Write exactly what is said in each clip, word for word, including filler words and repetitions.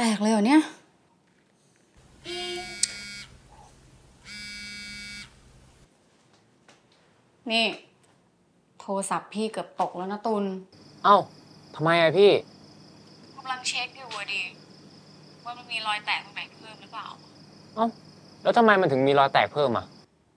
กเลยเหรอเนี่ยนี่โทรศัพท์พี่เกือบตกแล้วนะตุลเอ้าทำไมอะพี่กำลังเช็คอยู่ดิว่ามันมีรอยแตกตรงไหนเพิ่มหรือเปล่าเอ้าแล้วทำไมมันถึงมีรอยแตกเพิ่มอะ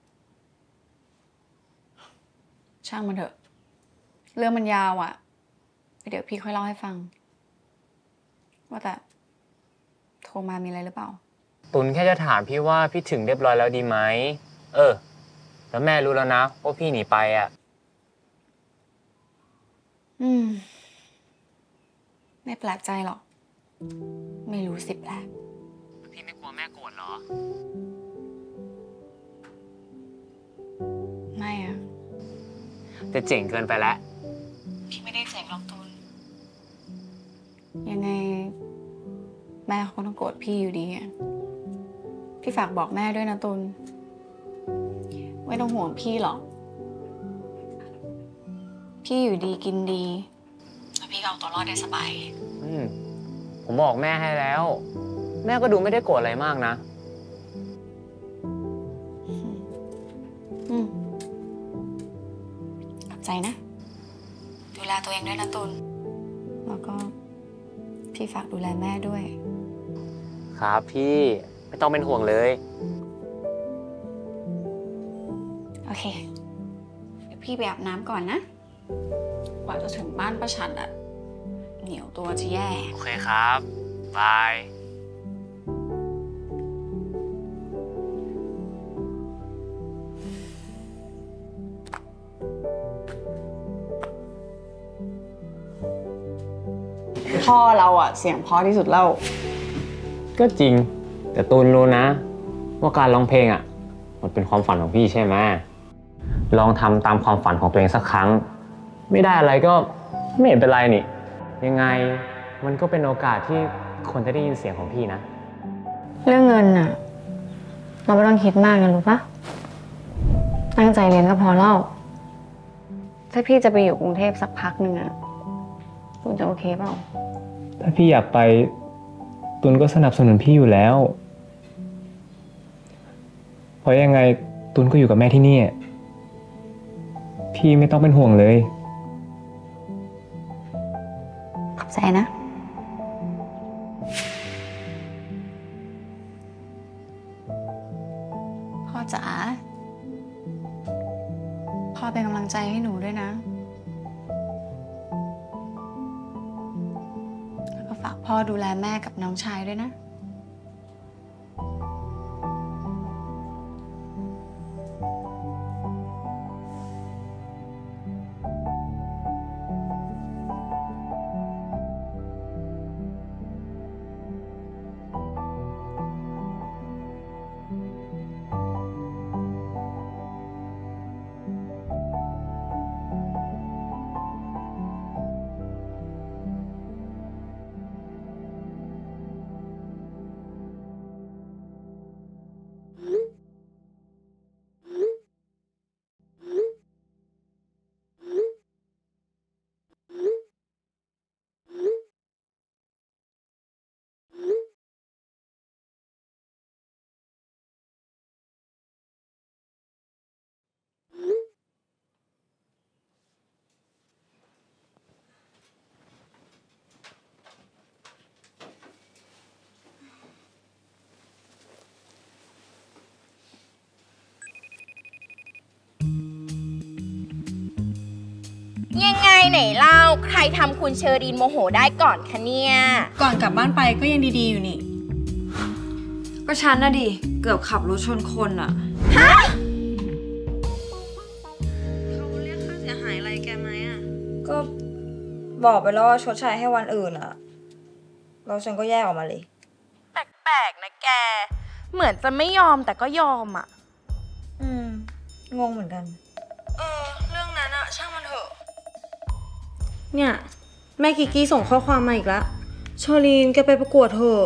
ช่างมันเถอะเรื่องมันยาวอ่ะเดี๋ยวพี่ค่อยเล่าให้ฟังว่าแต่โทรมามีอะไรหรือเปล่าตุลแค่จะถามพี่ว่าพี่ถึงเรียบร้อยแล้วดีไหมเออแล้วแม่รู้แล้วนะว่าพี่หนีไปอะอืมไม่แปลกใจหรอกไม่รู้สิแปลกพี่ไม่กลัวแม่โกรธเหรอไม่อะจะเจ๋งเกินไปแล้วพี่ไม่ได้เจ๋งหรอกตุลยังไงแม่เขาต้องโกรธพี่อยู่ดีอะพี่ฝากบอกแม่ด้วยนะตุลไม่ต้องห่วงพี่หรอกพี่อยู่ดีกินดีแล้วพี่ก็เอาตัวรอดได้สบายอืมผมบอกแม่ให้แล้วแม่ก็ดูไม่ได้โกรธอะไรมากนะอืมขอบใจนะดูแลตัวเองด้วยนะตุลแล้วก็พี่ฝากดูแลแม่ด้วยครับพี่ไม่ต้องเป็นห่วงเลยโอเคเดี๋ยวพี่ไปอาบน้ำก่อนนะกว่าจะถึงบ้านป้าฉันอะเหนียวตัวจะแย่โอเคครับบายพ่อเราอะเสียงเพราะที่สุดแล้วก็จริงแต่ตูนรู้นะว่าการร้องเพลงอะมันเป็นความฝันของพี่ใช่ไหมลองทำตามความฝันของตัวเองสักครั้งไม่ได้อะไรก็ไม่เห็นเป็นไรนี่ยังไงมันก็เป็นโอกาสที่คนจะได้ยินเสียงของพี่นะเรื่องเงินน่ะเราไม่ต้องคิดมากกันรู้ปะตั้งใจเรียนก็พอเล่าถ้าพี่จะไปอยู่กรุงเทพสักพักหนึ่งอะคุณจะโอเคเปล่าถ้าพี่อยากไปตุลก็สนับสนุนพี่อยู่แล้วเพราะยังไงตุลก็อยู่กับแม่ที่นี่พี่ไม่ต้องเป็นห่วงเลยขอบใจนะพ่อจ๋าพ่อเป็นกำลังใจให้หนูด้วยนะแล้วก็ฝากพ่อดูแลแม่กับน้องชายด้วยนะยังไงไหนเล่าใครทำคุณเชอรีนโมโหได้ก่อนคะเนี่ยก่อนกลับบ้านไปก็ยังดีๆอยู่นี่ก็ฉันน่ะดิเกือบขับรถชนคนอะฮะเขาเรียกค่าเสียหายอะไรแกไหมอะก็บอกไปแล้วว่าชดใช้ให้วันอื่นอะแล้วฉันก็แยกออกมาเลยแปลกๆนะแกเหมือนจะไม่ยอมแต่ก็ยอมอะอืมงงเหมือนกันเออเรื่องนั้นอะช่างมันเถอะเนี่ยแม่กิกกี้ส่งข้อความมาอีกแล้วชอลีนแกไปประกวดเถอะ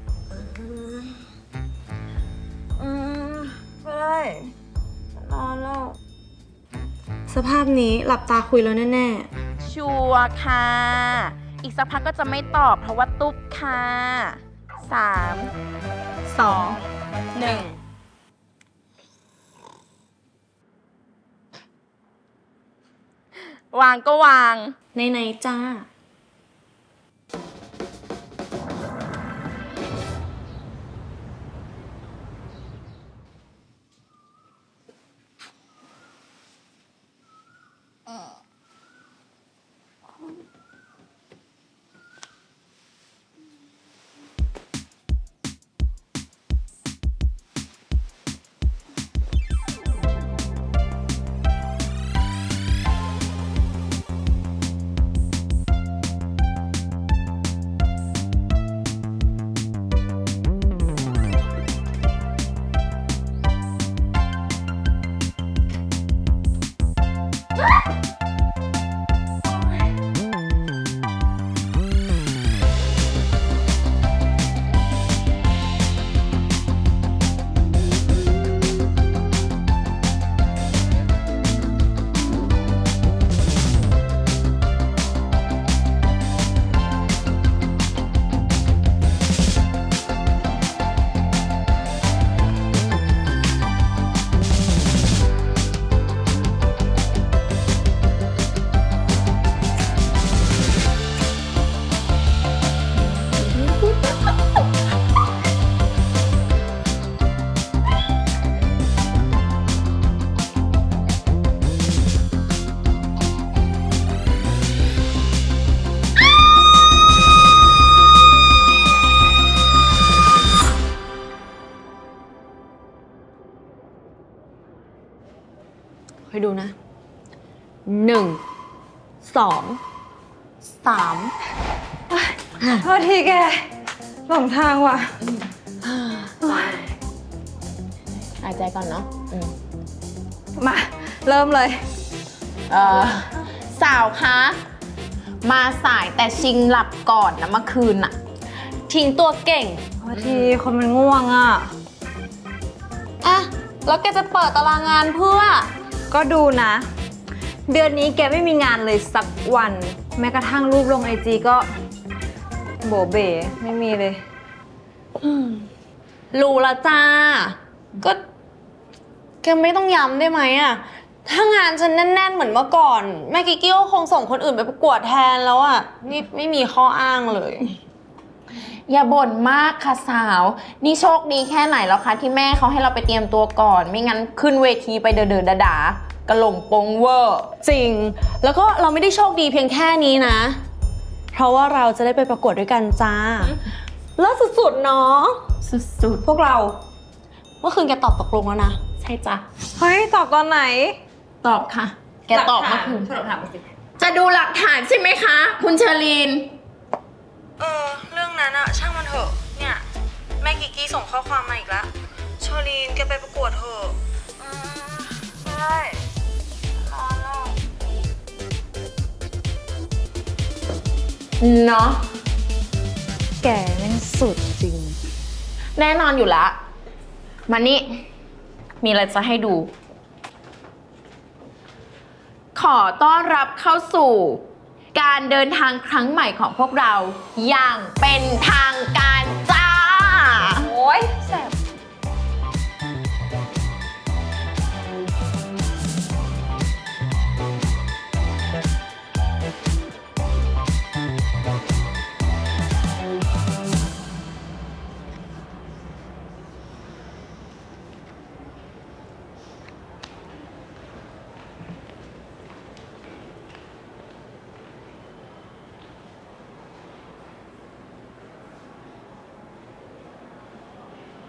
อืมไม่ได้นอนแล้วสภาพนี้หลับตาคุยแล้วแน่ๆชัวร์ค่ะอีกสักพักก็จะไม่ตอบเพราะว่าตุ๊บค่ะสามสองหนึ่งวางก็วางในไหนจ้าคอยดูนะหนึ่งสองสามโทษทีแกหลงทางว่ะหายใจก่อนเนาะมาเริ่มเลยเออสาวคะ มาสายแต่ชิงหลับก่อนนะเมื่อคืนน่ะ ทิ้งตัวเก่งโทษทีคนมันง่วงอ่ะอะแล้วแกจะเปิดตารางงานเพื่อก็ดูนะ เดือนนี้แกไม่มีงานเลยสักวัน แม้กระทั่งรูปลงไอจีก็โบเบ๋ไม่มีเลยรู้ละจ้า ก็แกไม่ต้องย้ำได้ไหมอะถ้างานฉันแน่นๆเหมือนเมื่อก่อน แม่กิกกี้ก็คงส่งคนอื่นไปประกวดแทนแล้วอะนี่ไม่มีข้ออ้างเลยอย่าบ่นมากค่ะสาว นี่โชคดีแค่ไหนแล้วคะที่แม่เขาให้เราไปเตรียมตัวก่อน ไม่งั้นขึ้นเวทีไปเดินๆด่าๆกระหล่งปงเวอร์จริง แล้วก็เราไม่ได้โชคดีเพียงแค่นี้นะ เพราะว่าเราจะได้ไปประกวดด้วยกันจ้าเลิศสุดๆเนาะสุดพวกเราเมื่อคืนแกตอบตกลงแล้วนะๆ ใช่จ้ะเฮ้ย ตอบตอนไหนตอบค่ะ แกตอบมาคืนจะดูหลักฐานใช่ไหมคะ คุณเชอรีนเออ เรื่องนั้นอะช่างมันเถอะ เนี่ย แม่กิกกี้ส่งข้อความมาอีกแล้วชอลีนแกไปประกวดเถอะใช่นอนแล้วเนาะแกแม่งสุดจริงแน่นอนอยู่ละมานี่ มีอะไรจะให้ดู ขอต้อนรับเข้าสู่ การเดินทางครั้งใหม่ของพวกเรา อย่างเป็นทางการจ้าโอ้ยแสบอ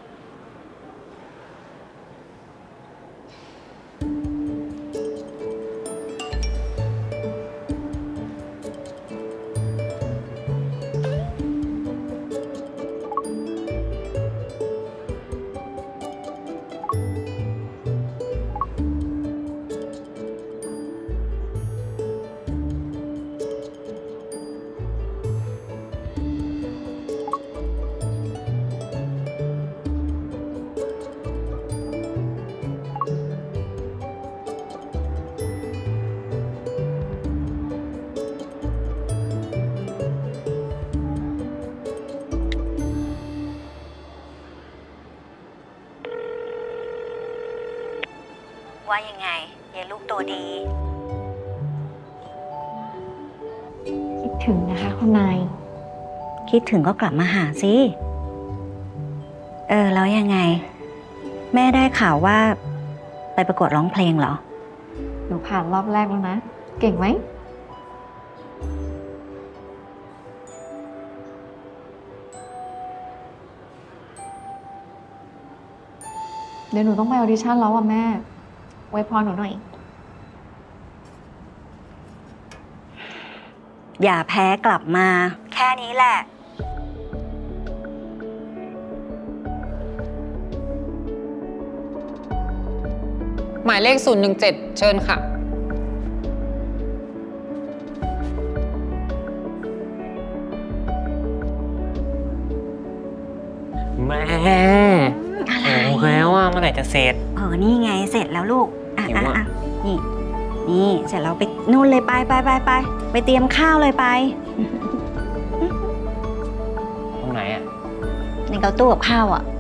ว่ายังไงยายลูกตัวดีคิดถึงนะคะคุณนายคิดถึงก็กลับมาหาสิเออแล้วยังไง แม่ได้ข่าวว่าไปประกวดร้องเพลงเหรอหนูผ่านรอบแรกแล้วนะ เก่งไหม เดี๋ยวหนูต้องไปออดิชั่นแล้วอ่ะแม่ไว้พรหนูหน่อยอย่าแพ้กลับมา แค่นี้แหละหมายเลข ศูนย์หนึ่งเจ็ด เชิญค่ะแม่โอเคว่าเมื่อไหร่จะเสร็จเออนี่ไงเสร็จแล้วลูก อ่ะหิวอ่ะอะอ่ะนี่ นี่เสร็จแล้วไปนู่นเลยไปไปไปไปไปเตรียมข้าวเลยไปตรงไหนอ่ะในเกาตู้กับข้าวอ่ะ